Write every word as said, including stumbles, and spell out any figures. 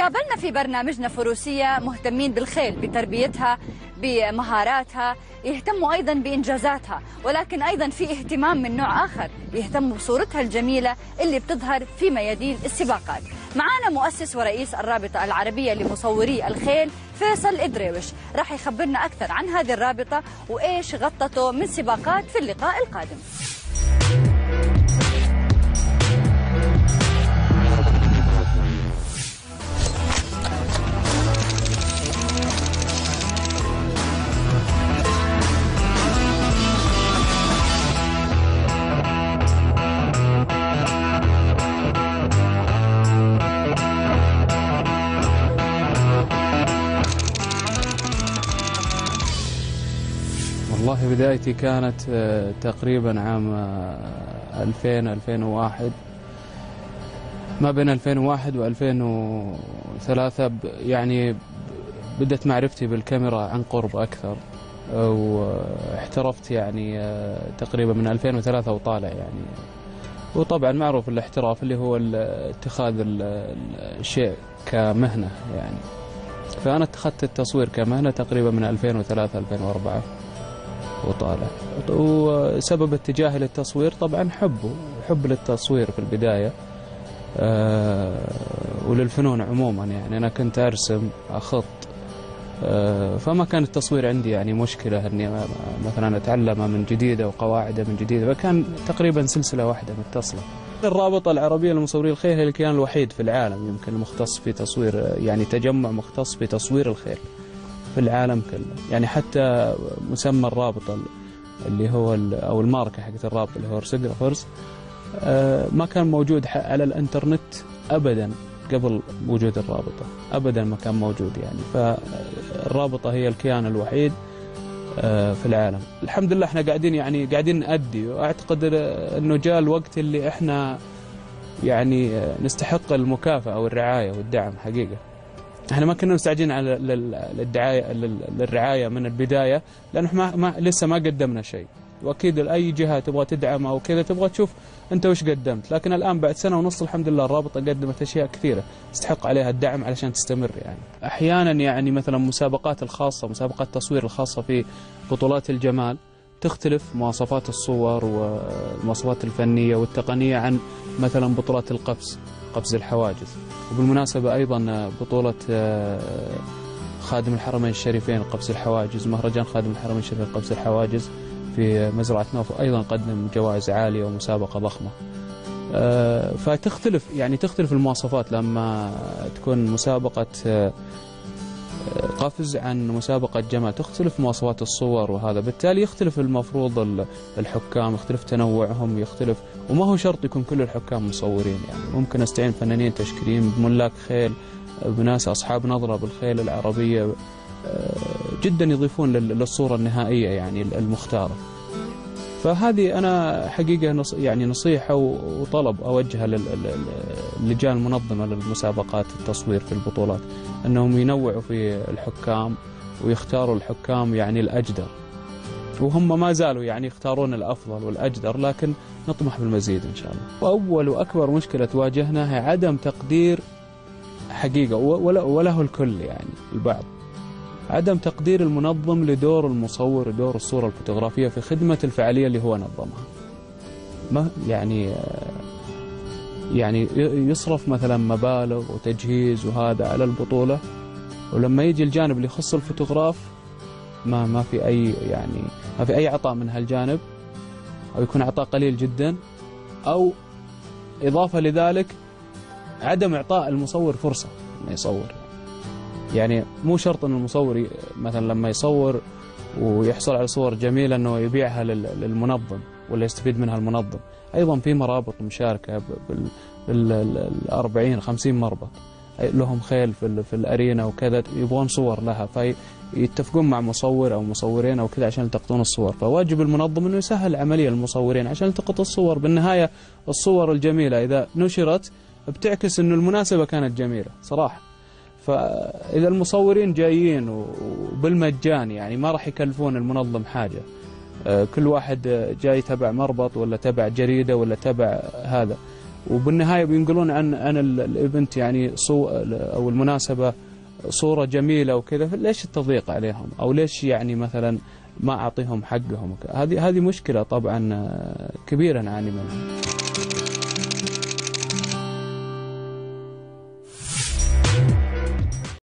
قابلنا في برنامجنا فروسية مهتمين بالخيل، بتربيتها، بمهاراتها، يهتموا أيضا بإنجازاتها، ولكن أيضا في اهتمام من نوع آخر، يهتموا بصورتها الجميلة اللي بتظهر في ميادين السباقات. معانا مؤسس ورئيس الرابطة العربية لمصوري الخيل فيصل إدريوش، راح يخبرنا أكثر عن هذه الرابطة وإيش غطته من سباقات في اللقاء القادم. والله بدايتي كانت تقريبا عام ألفين ألفين وواحد، ما بين ألفين وواحد وألفين وثلاثة يعني بدأت معرفتي بالكاميرا عن قرب أكثر، واحترفت يعني تقريبا من ألفين وثلاثة وطالع يعني. وطبعا معروف الاحتراف اللي هو اتخاذ الشيء كمهنة يعني، فأنا اتخذت التصوير كمهنة تقريبا من ألفين وثلاثة ألفين وأربعة وطالع. وسبب اتجاهي للتصوير طبعا حبه حب للتصوير في البداية أه وللفنون عموما يعني. أنا كنت أرسم أخط أه فما كان التصوير عندي يعني مشكلة أني مثلا أتعلمها من جديدة وقواعده من جديدة، فكان تقريبا سلسلة واحدة متصلة. الرابطة العربية لمصوري الخيل هي الكيان الوحيد في العالم يمكن المختص في تصوير، يعني تجمع مختص في تصوير الخيل في العالم كله يعني. حتى مسمى الرابطة اللي هو أو الماركة حقت الرابطة اللي هو رسجرافرز ما كان موجود على الانترنت أبدا قبل وجود الرابطة، أبدا ما كان موجود يعني. فالرابطة هي الكيان الوحيد في العالم. الحمد لله احنا قاعدين يعني قاعدين نأدي، وأعتقد أنه جاء الوقت اللي احنا يعني نستحق المكافأة والرعاية والدعم حقيقة. احنا ما كنا مستعجلين على للدعايه للرعايه من البدايه، لانه ما, ما لسه ما قدمنا شيء، واكيد اي جهه تبغى تدعم او كذا تبغى تشوف انت وش قدمت. لكن الان بعد سنه ونص الحمد لله الرابطه قدمت اشياء كثيره تستحق عليها الدعم علشان تستمر يعني. احيانا يعني مثلا مسابقات الخاصه، مسابقات التصوير الخاصه في بطولات الجمال تختلف مواصفات الصور والمواصفات الفنيه والتقنيه عن مثلا بطولات القفز، قفز الحواجز. وبالمناسبة أيضا بطولة خادم الحرمين الشريفين قفز الحواجز، مهرجان خادم الحرمين الشريفين قفز الحواجز في مزرعة نوف أيضا قدم جوائز عالية ومسابقة ضخمة. فتختلف يعني تختلف المواصفات لما تكون مسابقة قفز عن مسابقة جمال، تختلف مواصفات الصور وهذا، بالتالي يختلف المفروض الحكام، يختلف تنوعهم، يختلف. وما هو شرط يكون كل الحكام مصورين يعني، ممكن استعين فنانين تشكيليين بملاك خيل، بناس أصحاب نظرة بالخيل العربية جدا يضيفون للصورة النهائية يعني المختارة. فهذه أنا حقيقة يعني نصيحة وطلب أوجهها للجان المنظمة للمسابقات التصوير في البطولات، أنهم ينوعوا في الحكام ويختاروا الحكام يعني الأجدر، وهم ما زالوا يعني يختارون الأفضل والأجدر، لكن نطمح بالمزيد إن شاء الله. وأول وأكبر مشكلة تواجهنا هي عدم تقدير حقيقة وله الكل يعني البعض، عدم تقدير المنظم لدور المصور ودور الصورة الفوتوغرافية في خدمة الفعالية اللي هو نظمها. ما يعني يعني يصرف مثلا مبالغ وتجهيز وهذا على البطولة، ولما يجي الجانب اللي يخص الفوتوغراف ما ما في أي يعني ما في أي عطاء من هالجانب، أو يكون عطاء قليل جدا، أو إضافة لذلك عدم إعطاء المصور فرصة إنه يصور. يعني مو شرط أن المصور مثلا لما يصور ويحصل على صور جميلة أنه يبيعها للمنظم ولا يستفيد منها المنظم. أيضا في مرابط مشاركة بالأربعين خمسين مربط لهم خيل في, في الأرينا وكذا، يبغون صور لها، فيتفقون مع مصور أو مصورين أو كذا عشان يلتقطون الصور. فواجب المنظم أنه يسهل العملية للمصورين عشان يلتقط الصور. بالنهاية الصور الجميلة إذا نشرت بتعكس أنه المناسبة كانت جميلة صراحة. فإذا المصورين جايين وبالمجان يعني ما راح يكلفون المنظم حاجة، كل واحد جاي تبع مربط ولا تبع جريدة ولا تبع هذا، وبالنهايه بينقلون عن عن الايفنت يعني صو او المناسبه صوره جميله وكذا، ليش التضييق عليهم؟ او ليش يعني مثلا ما اعطيهم حقهم؟ هذه هذه مشكله طبعا كبيره نعاني منها.